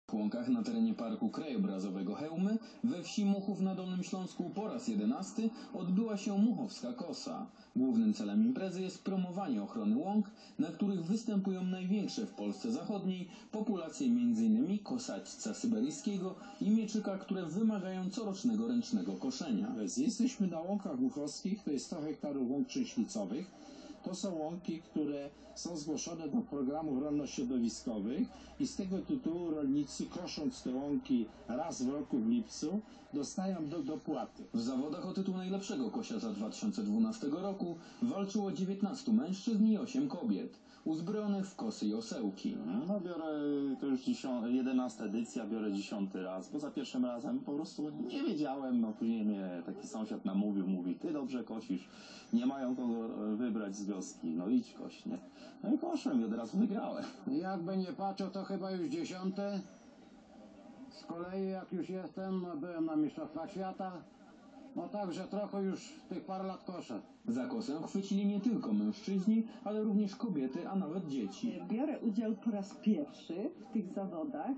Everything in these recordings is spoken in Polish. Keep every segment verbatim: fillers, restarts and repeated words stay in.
W Łąkach na terenie Parku Krajobrazowego Chełmy we wsi Muchów na Dolnym Śląsku po raz jedenasty odbyła się Muchowska Kosa. Głównym celem imprezy jest promowanie ochrony łąk, na których występują największe w Polsce Zachodniej populacje między innymi kosaćca syberyjskiego i mieczyka, które wymagają corocznego ręcznego koszenia. Jesteśmy na Łąkach Muchowskich, to jest sto hektarów łąk prześlicowych. To są łąki, które są zgłoszone do programów rolno-środowiskowych i z tego tytułu rolnicy, kosząc te łąki raz w roku w lipcu, dostają do dopłaty. W zawodach o tytuł najlepszego kosiarza dwa tysiące dwunastego roku walczyło dziewiętnastu mężczyzn i osiem kobiet, uzbrojonych w kosy i osełki. No biorę, to już jedenasta edycja, biorę dziesiąty raz, bo za pierwszym razem po prostu nie wiedziałem, no później mnie taki sąsiad namówił, mówi, ty dobrze kosisz, nie mają kogo wybrać z wioski, no idź koś, nie? No i koszłem i od razu wygrałem. Jakby nie patrzał, to chyba już dziesiąte. Z kolei jak już jestem, byłem na Mistrzostwach Świata. No także trochę już tych parę lat koszę. Za kosę chwycili nie tylko mężczyźni, ale również kobiety, a nawet dzieci. Biorę udział po raz pierwszy w tych zawodach.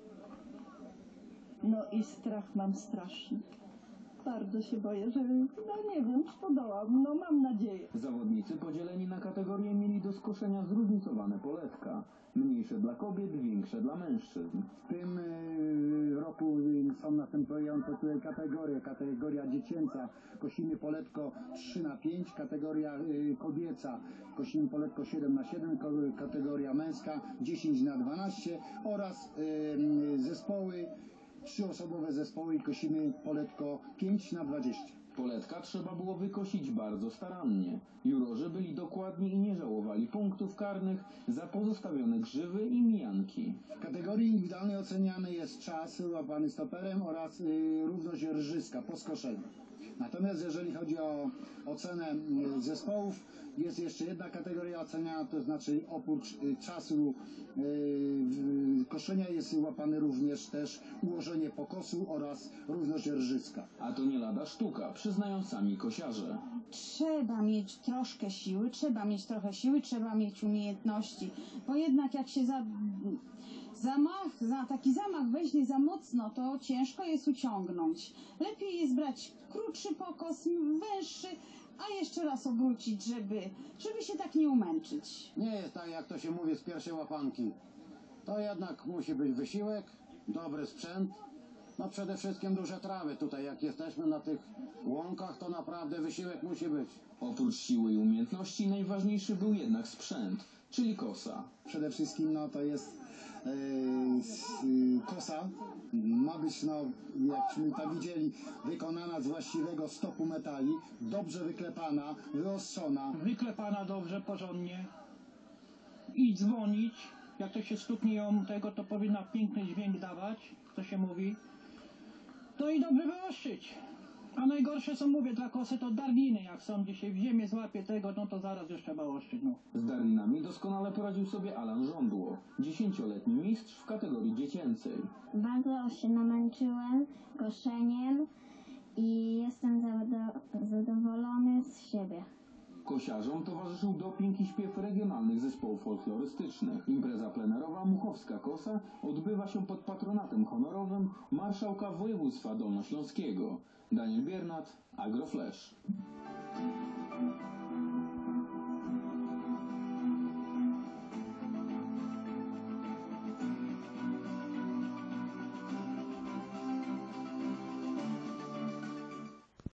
No i strach mam straszny. Bardzo się boję, że no nie wiem, podołam. No mam nadzieję. Zawodnicy podzieleni na kategorie mieli do skoszenia zróżnicowane poletka. Mniejsze dla kobiet, większe dla mężczyzn. W tym y, roku są następujące tutaj kategorie. Kategoria dziecięca, kosimy poletko trzy na pięć, kategoria y, kobieca, kosimy poletko siedem na siedem, kategoria męska dziesięć na dwanaście oraz y, zespoły, trzyosobowe zespoły i kosimy poletko pięć na dwadzieścia. Poletka trzeba było wykosić bardzo starannie. Jurorzy byli dokładni i nie żałowali punktów karnych za pozostawione grzywy i mijanki. W kategorii indywidualnej oceniany jest czas łapany stoperem oraz y, równość rżyska po skoszeniu. Natomiast jeżeli chodzi o ocenę y, zespołów, jest jeszcze jedna kategoria oceniana, to znaczy oprócz y, czasu y, koszenia jest łapany również też ułożenie pokosu oraz równość rżyska. A to nie lada sztuka, przyznają sami kosiarze. Trzeba mieć troszkę siły, trzeba mieć trochę siły, trzeba mieć umiejętności, bo jednak jak się za, zamach, za taki zamach weźmie za mocno, to ciężko jest uciągnąć. Lepiej jest brać krótszy pokos, węższy, a jeszcze raz obrócić, żeby, żeby się tak nie umęczyć. Nie jest tak, jak to się mówi z pierwszej łapanki. To jednak musi być wysiłek, dobry sprzęt, no przede wszystkim duże trawy. Tutaj jak jesteśmy na tych łąkach, to naprawdę wysiłek musi być. Oprócz siły i umiejętności najważniejszy był jednak sprzęt, czyli kosa. Przede wszystkim no to jest yy, kosa. Ma być, no, jakśmy to widzieli, wykonana z właściwego stopu metali, dobrze wyklepana, wyostrzona. Wyklepana dobrze, porządnie i dzwonić. Jak to się stuknie ją tego, to powinna piękny dźwięk dawać, to się mówi. No i dobrze wyostrzyć. A najgorsze są, mówię, dla kosy to darniny. Jak są dzisiaj w ziemię złapie tego, no to zaraz już trzeba ostrzyć. No. Z darninami doskonale poradził sobie Alan Żądło, dziesięcioletni mistrz w kategorii dziecięcej. Bardzo się namęczyłem koszeniem i jestem zadowolony z siebie. Kosiarzom towarzyszył doping i śpiew regionalnych zespołów folklorystycznych. Impreza plenerowa Muchowska Kosa odbywa się pod patronatem honorowym marszałka województwa dolnośląskiego. Daniel Biernat, Agroflash.